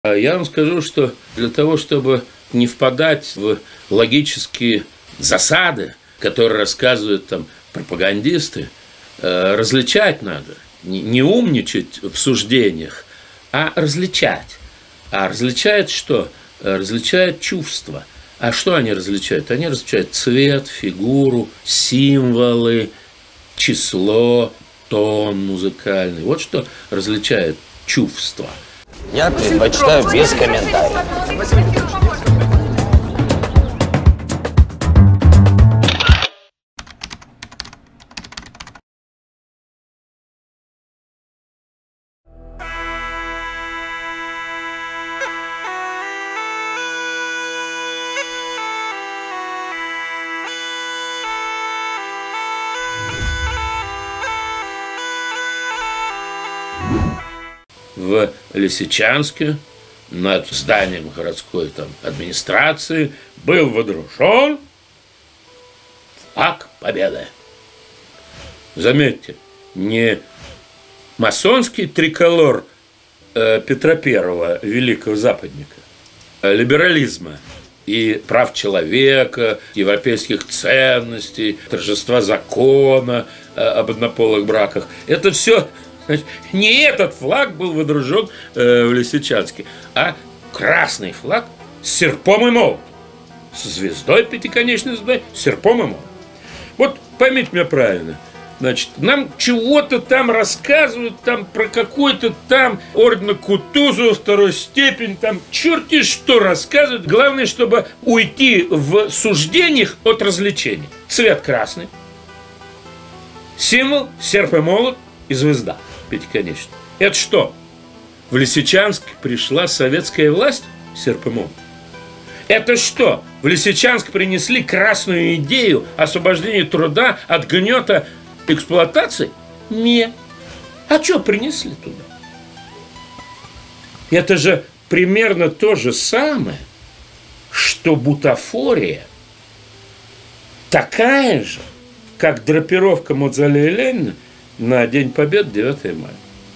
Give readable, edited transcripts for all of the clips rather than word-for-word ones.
А я вам скажу, что для того, чтобы не впадать в логические засады, которые рассказывают там пропагандисты, различать надо. Не умничать в суждениях, а различать. А различает что? Различает чувства. А что они различают? Они различают цвет, фигуру, символы, число, тон музыкальный. Вот что различает чувства. Я предпочитаю без комментариев. В Лисичанске над зданием городской администрации был водружен флаг Победы. Заметьте, не масонский триколор Петра I, великого западника, либерализма и прав человека, европейских ценностей, торжества закона об однополых браках. Это все... Не этот флаг был водружен в Лисичанске, а красный флаг с серпом и молотом, с звездой, пятиконечной звездой, с серпом и молотом. Вот поймите меня правильно, значит, нам чего-то там рассказывают, там про какой-то там орден Кутузова, второй степень, там черти что рассказывают. Главное, чтобы уйти в суждениях от развлечений. Цвет красный, символ, серп и молот и звезда пятиконечная. Это что? В Лисичанск пришла советская власть, серп и молот? Это что? В Лисичанск принесли красную идею освобождения труда от гнета эксплуатации? Нет. А что принесли туда? Это же примерно то же самое, что бутафория такая же, как драпировка мавзолея Ленина на День Победы, 9 мая.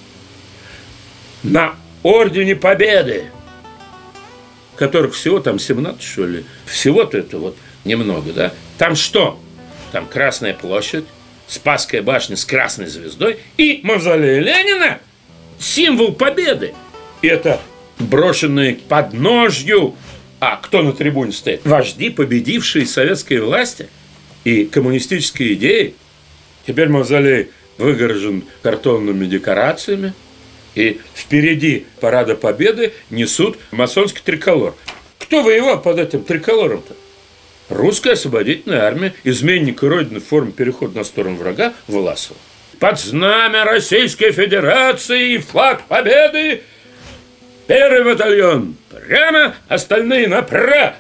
На Ордене Победы, которых всего там 17, что ли, всего-то это вот немного, да? Там что? Там Красная площадь, Спасская башня с красной звездой и мавзолей Ленина, символ победы. И это брошенные под ножью. А кто на трибуне стоит? Вожди, победившие советской власти и коммунистические идеи. Теперь мавзолей выгорожен картонными декорациями, и впереди парада Победы несут масонский триколор. Кто воевал под этим триколором-то? Русская освободительная армия, изменник Родины в форме перехода на сторону врага Власова. Под знамя Российской Федерации и флаг Победы первый батальон прямо, остальные направо.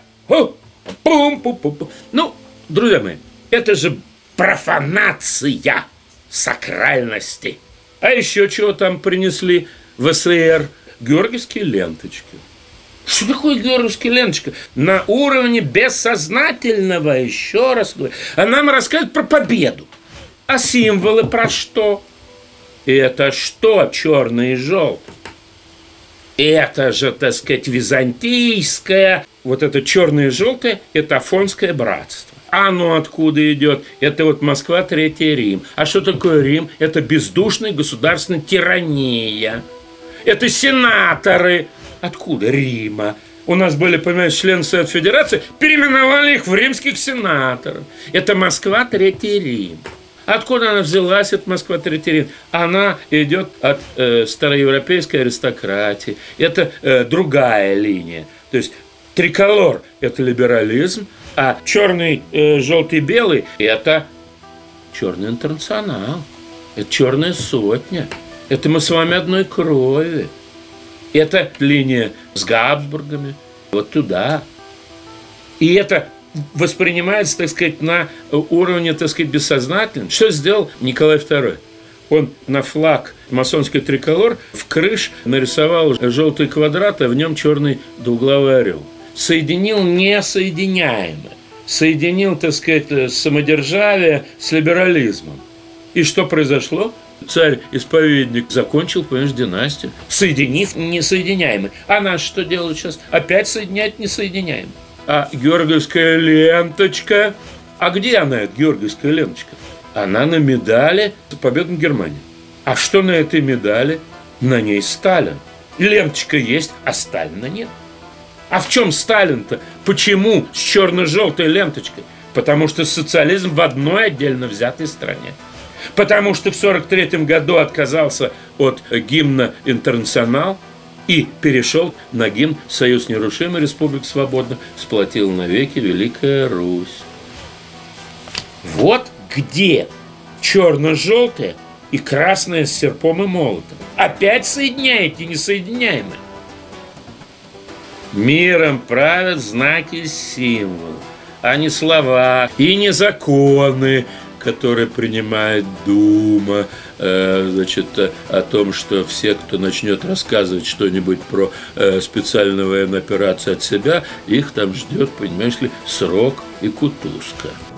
Ну, друзья мои, это же профанация сакральности. А еще чего там принесли в СССР? Георгиевские ленточки. Что такое георгиевские ленточки? На уровне бессознательного, еще раз говорю. А нам рассказывают про победу. А символы про что? Это что черный и желтый? Это же, так сказать, византийское. Вот это черное и желтое – это афонское братство. А оно откуда идет? Это вот Москва, Третий Рим. А что такое Рим? Это бездушная государственная тирания. Это сенаторы. Откуда? Рима. У нас были, понимаешь, члены Совета Федерации, переименовали их в римских сенаторов. Это Москва, Третий Рим. Откуда она взялась, эта Москва, Третий Рим? Она идет от староевропейской аристократии. Это другая линия. То есть триколор – это либерализм, а черный, желтый, белый – это черный интернационал, это черная сотня, это мы с вами одной крови, это линия с Габсбургами, вот туда. И это воспринимается, так сказать, на уровне, так сказать, бессознательном. Что сделал Николай II? Он на флаг масонский триколор в крыш нарисовал желтый квадрат, а в нем черный двуглавый орел. Соединил несоединяемое. Соединил, так сказать, самодержавие с либерализмом. И что произошло? царь-исповедник закончил, понимаешь, династию, соединив несоединяемый. А нас что делают сейчас? Опять соединять несоединяемый. А георгиевская ленточка, а где она, эта георгиевская ленточка? Она на медали за победу над Германией. А что на этой медали? На ней Сталин. Ленточка есть, а Сталина нет. А в чем Сталин-то? Почему с черно-желтой ленточкой? Потому что социализм в одной отдельно взятой стране. Потому что в 1943 году отказался от гимна «Интернационал» и перешел на гимн «Союз нерушимый, Республика свободна, сплотила навеки Великая Русь». Вот где черно-желтое и красное с серпом и молотом. Опять соединяете несоединяемые. Миром правят знаки и символы, а не слова и не законы, которые принимает Дума, о том, что все, кто начнет рассказывать что-нибудь про специальную военную операцию от себя, их там ждет, понимаешь ли, срок и кутузка.